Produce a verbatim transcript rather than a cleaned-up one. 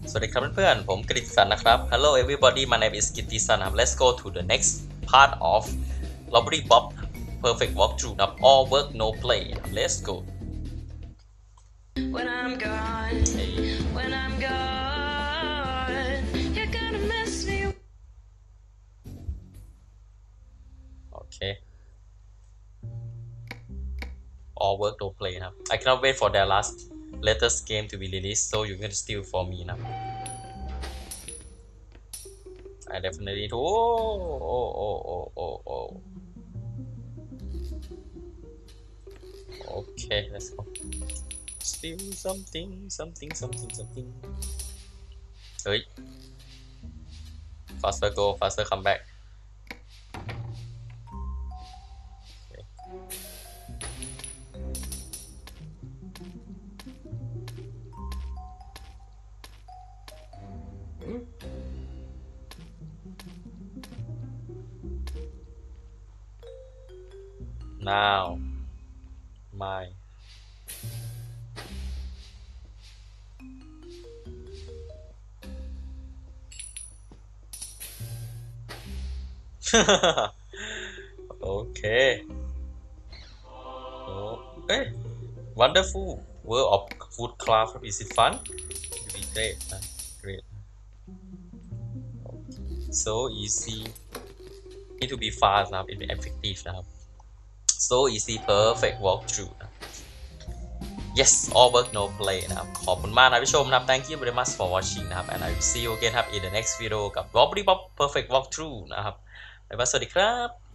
สวัสดีครับเพื่อนๆผมกฤษสันนะครับ Hello everybody my name is กิตติสันครับ Let's go to the next part of Robbery Bob Perfect Walkthrough นะครับ All work no play Let's go When I'm gone, when I'm gone, you're gonna miss me. Okay All work no play นะครับ I cannot wait for their last latest game to be released so you can steal for me นะครับ I definitely do oh oh oh oh oh oh Okay let's go steal something something something something เฮ้ย faster go faster come back now my okay oh hey wonderful world of food craft is it fun it be great huh? Great okay. So easy need to be fast นะครับ it be effective นะครับ so easy perfect walkthrough นะ yes all work no play นะครับขอบคุณมากนะผู้ชมนะครับ thank you very much for watching นะครับ and I will see you again ครับ in the next video กับ Robbery Bob Perfect Walkthrough นะครับบ๊ายบายสวัสดีครับ